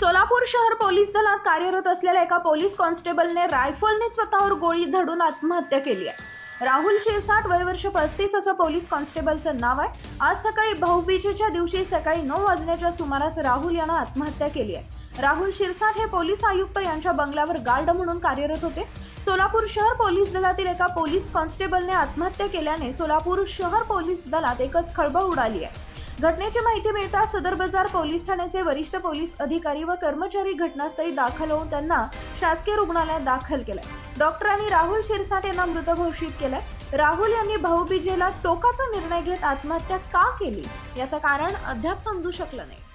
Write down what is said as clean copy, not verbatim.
सोलापूर शहर पोलीस दलात कार्यरत असलेल्या एका पोलीस कॉन्स्टेबलने रायफलने स्वतःवर गोळी झाडून आत्महत्या केली आहे। राहुल शिरसाट, वय वर्ष 35 असं पोलीस कॉन्स्टेबलचं नाव आहे। आज सकाळी भाऊबीजेच्या दिवशी सकाळी 9 वाजण्याच्या सुमारास राहुल यानं आत्महत्या केली आहे। राहुल शिरसाट हे पोलीस आयुक्त यांच्या बंगल्यावर गार्ड म्हणून कार्यरत होते। सोलापूर शहर पोलीस दलातील एका पोलीस कॉन्स्टेबलने आत्महत्या केल्याने सोलापूर शहर पोलीस दलात एकच खळबळ उडाली आहे। घटनेची माहिती मिळताच सदर बाजार पोलीस ठाण्याचे वरिष्ठ पोलीस अधिकारी व कर्मचारी घटनास्थळी दाखल होऊन त्यांना शासकीय रुग्णालयात दाखल केले। डॉक्टरांनी राहुल शिरसाट यांना मृत घोषित केले। राहुल यांनी भाऊबीजेला टोकाचा निर्णय घेत आत्महत्या का केली याचं कारण अद्याप समजू शकलं नाही।